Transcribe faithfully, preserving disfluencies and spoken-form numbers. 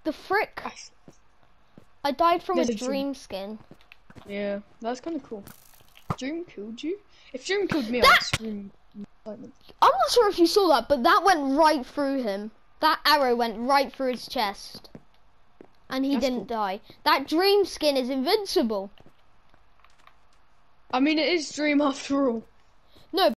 the frick? I died from There's a a dream. dream skin. Yeah, that's kind of cool. Dream killed you? If Dream killed me, That- I'd scream excitement. I'm not sure if you saw that, but that went right through him. That arrow went right through his chest. And he That's didn't cool. die. That dream skin is invincible. I mean, it is Dream after all. No,